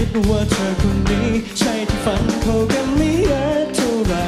ว่าเธอคนนี้ใช่ที่ฝันเขากันไม่เยอะเท่าไร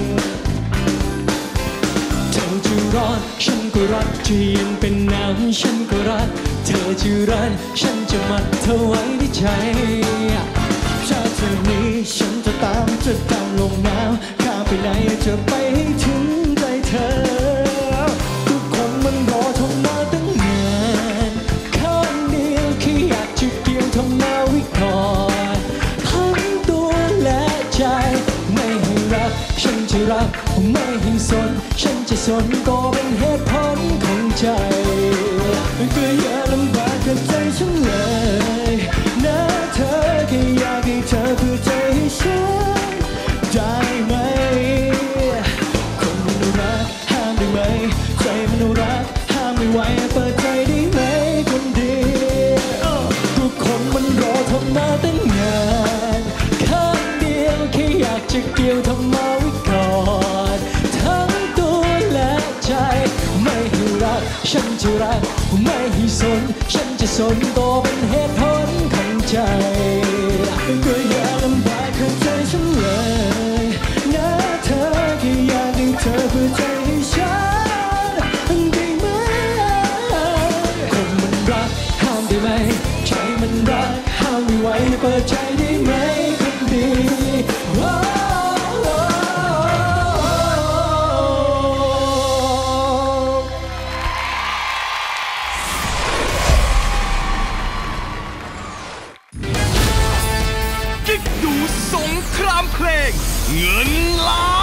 เธอจะร้อนฉันก็รักจะเย็นเป็นหนาวฉันก็รักเธอจะรักฉันจะมัดเธอไว้ในใจถ้าเธอหนีฉันจะตามลงน้ำข้ามไปไหนจะไปให้ถึงใจเธอทุกคนมันรอทนมาตั้งนานข้างเดียวแค่อยากจะเกี่ยวทำมาไว้ก่อนทั้งตัวและใจไม่ให้รักฉันจะรักไม่ให้สนฉันจะสนก็เป็นเหตุผลของใจก็อย่าลำบากกับใจฉันเลยนะเธอแค่อยากให้เธอเพื่อใจให้ฉันได้ไหมคนมันรักห้ามได้ไหมใจมันรักห้ามไม่ไหวเปิดใจได้ไหมคนดีทุกคนมันรอทนมาตั้งนานข้างเดียวแค่อยากจะเกี่ยวทำมาไว้ก่อนทั้งตัวและใจไม่ให้รักฉันจะรักไม่ให้สนฉันจะสนก็เป็นเหตุผลของใจก็อย่าลำบากเข้าใจฉันเลยนะเธอแค่อยากให้เธอเพื่อใจให้ฉันได้ไหมคนมันรักห้ามได้ไหมใจมันรักห้ามไม่ไหวเปิดใจได้ไหมคนดีกิ๊กดูสงครามเพลงเงินล้าน